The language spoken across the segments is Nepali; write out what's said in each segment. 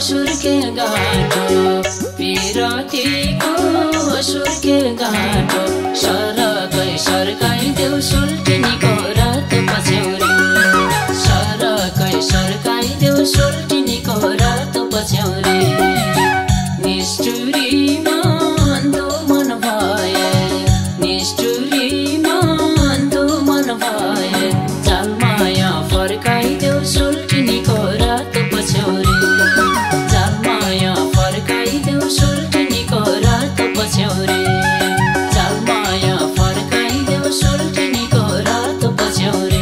सुर्के गाँठो पिरतीको सुर्के गाँठो सरकै सर्काइदेऊ सोल्टिनीको रात पछ्यौरी सरकै सर्काइदेऊ सोल्टिनीको रात पछ्यौरी निष्ठुरी मान्दो मन भए निष्ठुरी मान्दो मन भए जालमाया फर्काइदेऊ सोल्टिनीको रात पछ्यौरी जालमाया फर्काइदेऊ सोल्टिनीको रात पछ्यौरी जालमाया फर्काइदेऊ सोल्टिनीको रात पछ्यौरी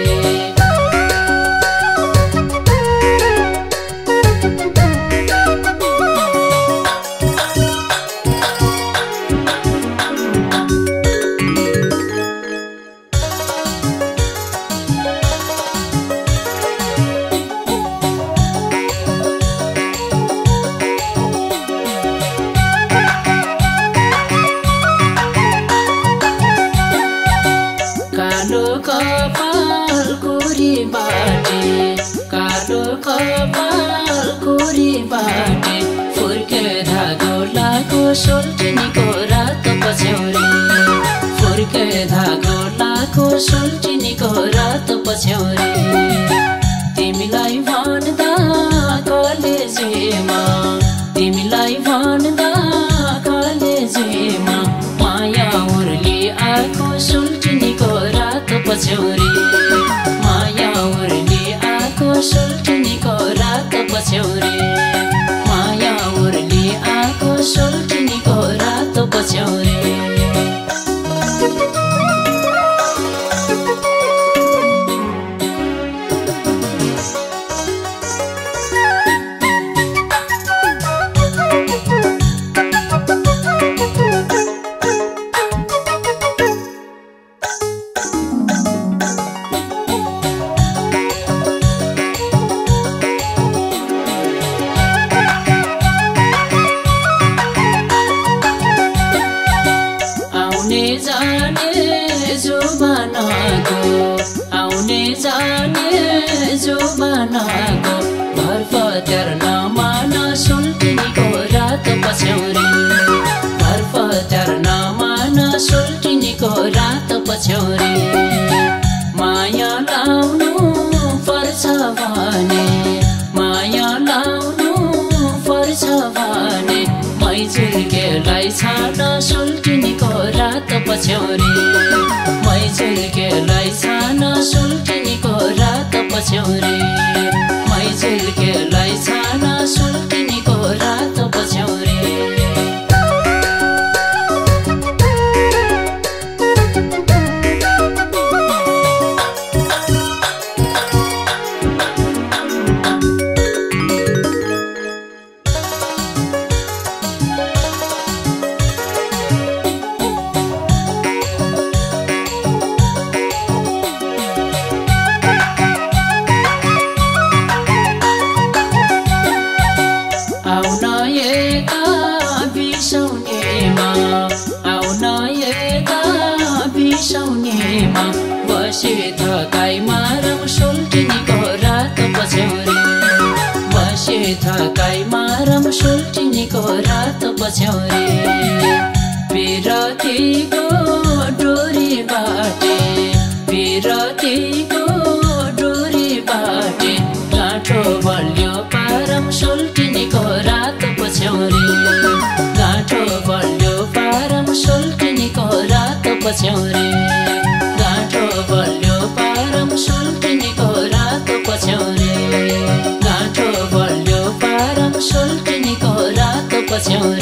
कपाल कोरी बाटे कालो कपाल कोरी बाटे फुर्के धागो लाको सोल्टिनीको रात पछ्यौरी फुर्के धागो लाको सोल्टिनीको रात पछ्यौरी तिमीलाई भन्दा कलेजेमा तिमीलाई भन्दा कलेजेमा माया उर्ली आको सोल्टिनीको रात पछ्यौरी माया उर्ली आको सोल्टिनीको रात पछ्यौरी माया उर्ली आको सोल्टिनीको रात पछ्यौरी जाने जो बनाको घर पत्यार नमान सोल्टिनीको रात पछ्यौरी घर पत्यार नमान सोल्टिनीको रात पछ्यौरी माया लाउनु पर्छ भने माया लाउनु पर्छ भने मैझुल्केलाई छाड सोल्टिनीको रात पछ्यौरी मैझुल्केलाई छान सोल्टिनीको रात पछ्यौरी मैझुल्केलाई छान सोल्टिनीको रात पछ्यौरी बसे थकाइ मारौँ सोल्टिनीको रात पछ्यौरी बसे थकाइ मारौँ सोल्टिनीको रात पछ्यौरी पिरतीको डोरी बाटे पिरतीको डोरी बाटे गाँठो बलियो पारौँ सोल्टिनीको रात पछ्यौरी गाँठो बलियो पारौँ सोल्टिनीको रात पछ्यौरी गाँठो बलियो पारौँ सोल्टिनीको रात पछ्यौरी गाँठो बलियो पारौँ सोल्टिनीको रात पछ्यौरी